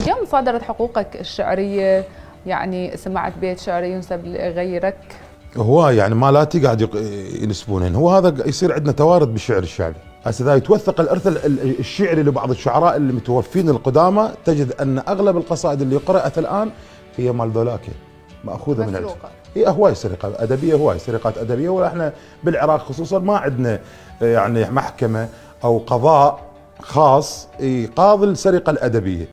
يوم مصادرة حقوقك الشعرية يعني سمعت بيت شعري ينسب لغيرك؟ هو يعني مالاتي قاعد ينسبونهن، هو هذا يصير عندنا توارد بالشعر الشعبي. هسه اذا يتوثق الارث الشعري لبعض الشعراء اللي متوفين القدامى تجد ان اغلب القصائد اللي قرأت الان هي مال ذولاك ماخوذه من مسروقة. هي هواي سرقات ادبيه، هواي سرقات ادبيه، واحنا بالعراق خصوصا ما عندنا يعني محكمه او قضاء خاص يقاضي السرقه الادبيه.